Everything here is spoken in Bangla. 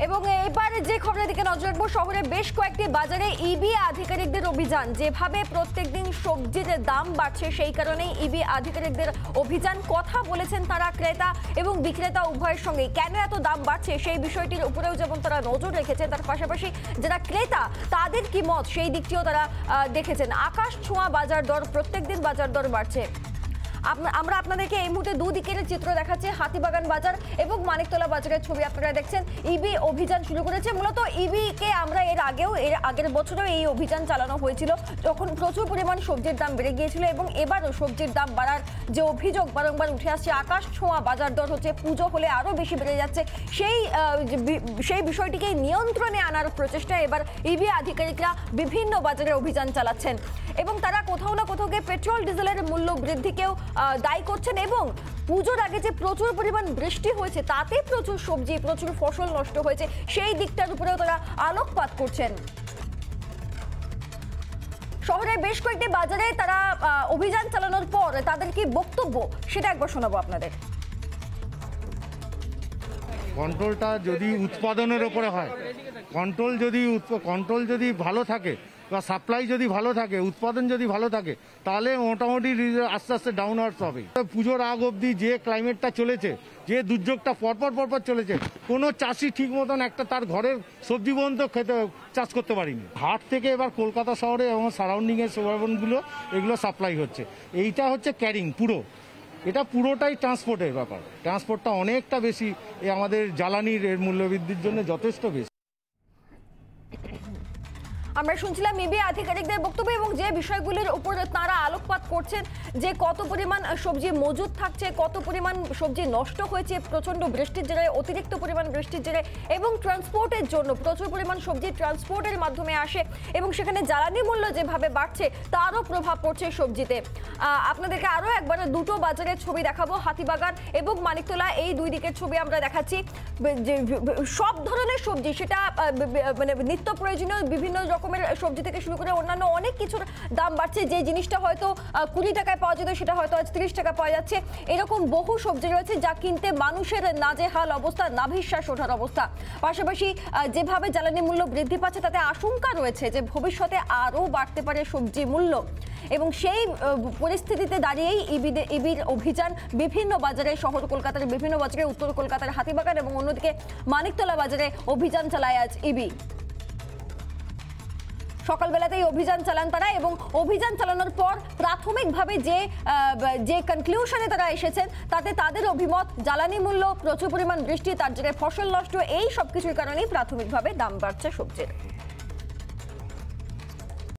এবং এবারে যে খবরের দিকে নজর রাখবো, শহরে বেশ কয়েকটি বাজারে ইবি আধিকারিকদের অভিযান। যেভাবে প্রত্যেকদিন সবজির দাম বাড়ছে, সেই কারণেই ইবি আধিকারিকদের অভিযান। কথা বলেছেন তারা ক্রেতা এবং বিক্রেতা উভয়ের সঙ্গে। কেন এত দাম বাড়ছে সেই বিষয়টির উপরেও যেমন তারা নজর রেখেছেন, তার পাশাপাশি যারা ক্রেতা তাদের কি মত সেই দিকটিও তারা দেখেছেন। আকাশ ছোঁয়া বাজার দর, প্রত্যেকদিন বাজার দর বাড়ছে। আমরা আপনাদেরকে এই মুহূর্তে দুদিকের চিত্র দেখাচ্ছি, হাতিবাগান বাজার এবং মানিকতলা বাজারের ছবি আপনারা দেখছেন। ইবি অভিযান শুরু করেছে। মূলত ইবিকে আমরা এর আগের বছরেও এই অভিযান চালানো হয়েছিল, যখন প্রচুর পরিমাণ সবজির দাম বেড়ে গিয়েছিল। এবং এবারও সবজির দাম বাড়ার যে অভিযোগ বারংবার উঠে আসছে, আকাশ ছোঁয়া বাজার দর হচ্ছে, পুজো হলে আরও বেশি বেড়ে যাচ্ছে, সেই বিষয়টিকে নিয়ন্ত্রণে আনার প্রচেষ্টা এবার ইবি আধিকারিকরা বিভিন্ন বাজারে অভিযান চালাচ্ছেন। এবং তারা কোথাও না কোথাও গিয়ে পেট্রোল ডিজেলের মূল্য বৃদ্ধিকেও দায়ী করছেন। এবং পুজোর আগে যে প্রচুর পরিমাণ বৃষ্টি হয়েছে, তাতে প্রচুর সবজি, প্রচুর ফসল নষ্ট হয়েছে, সেই দিকটার উপরেও তারা আলোকপাত করছেন। শহরের বেশ কয়েকটি বাজারে তারা অভিযান চালানোর পর তাদের কি বক্তব্য, সেটা একবার শোনাবো আপনাদের। কন্ট্রোলটা যদি উৎপাদনের ওপরে হয়, কন্ট্রোল যদি ভালো থাকে বা সাপ্লাই যদি ভালো থাকে, উৎপাদন যদি ভালো থাকে, তাহলে মোটামুটি আস্তে আস্তে ডাউনওয়ার্স হবে। পুজোর আগ অবধি যে ক্লাইমেটটা চলেছে, যে দুর্যোগটা পরপর চলেছে, কোনো চাষি ঠিক মতন একটা তার ঘরের সবজি পর্যন্ত চাষ করতে পারিনি। হাট থেকে এবার কলকাতা শহরে এবং সারাউন্ডিংয়ের সুন্দরবনগুলো এগুলো সাপ্লাই হচ্ছে। এইটা হচ্ছে ক্যারিং এটা পুরোটাই ট্রান্সপোর্টের ব্যাপার। ট্রান্সপোর্টটা অনেকটা বেশি, আমাদের জ্বালানির এর মূল্যবৃদ্ধির জন্য যথেষ্ট বেশি। আমরা শুনছিলাম ইবি আধিকারিকদের বক্তব্য এবং যে বিষয়গুলির উপর তারা আলোকপাত করছেন, যে কত পরিমাণ সবজি মজুদ থাকছে, কত পরিমাণ সবজি নষ্ট হয়েছে প্রচণ্ড বৃষ্টির জেরে, অতিরিক্ত পরিমাণ বৃষ্টির জেরে, এবং ট্রান্সপোর্টের জন্য প্রচুর পরিমাণ সবজি ট্রান্সপোর্টের মাধ্যমে আসে এবং সেখানে জ্বালানি মূল্য যেভাবে বাড়ছে তারও প্রভাব পড়ছে সবজিতে। আপনাদেরকে আরও একবার দুটো বাজারের ছবি দেখাবো, হাতিবাগান এবং মানিকতলা, এই দুই দিকের ছবি আমরা দেখাচ্ছি। সব ধরনের সবজি, সেটা মানে নিত্য প্রয়োজনীয় বিভিন্ন রকমের সবজি থেকে শুরু করে অন্যান্য অনেক কিছুর দাম বাড়ছে। যে জিনিসটা হয়তো 20 টাকায় পাওয়া যেত, সেটা হয়তো আজ 30 টাকা পাওয়া যাচ্ছে। এরকম বহু সবজি রয়েছে যা কিনতে মানুষের নাজেহাল অবস্থা, নাভিশ্বাস ওঠার অবস্থা। পাশাপাশি যেভাবে জ্বালানি মূল্য বৃদ্ধি পাচ্ছে, তাতে আশঙ্কা রয়েছে যে ভবিষ্যতে আরও বাড়তে পারে সবজি মূল্য। এবং সেই পরিস্থিতিতে দাঁড়িয়েই ইবির অভিযান বিভিন্ন বাজারে, শহর কলকাতার বিভিন্ন বাজারে, উত্তর কলকাতার হাতিবাগান এবং অন্যদিকে মানিকতলা বাজারে অভিযান চালায় আজ ইবি। সকালবেলাতেই অভিযান চালান তারা এবং অভিযান চালানোর পর প্রাথমিকভাবে যে কনক্লুশনে তারা এসেছেন, তাতে তাদের অভিমত জ্বালানি মূল্য, প্রচুর পরিমাণ বৃষ্টি, তার জেরে ফসল নষ্ট, এই সব কিছুর কারণেই প্রাথমিকভাবে দাম বাড়ছে সবজির।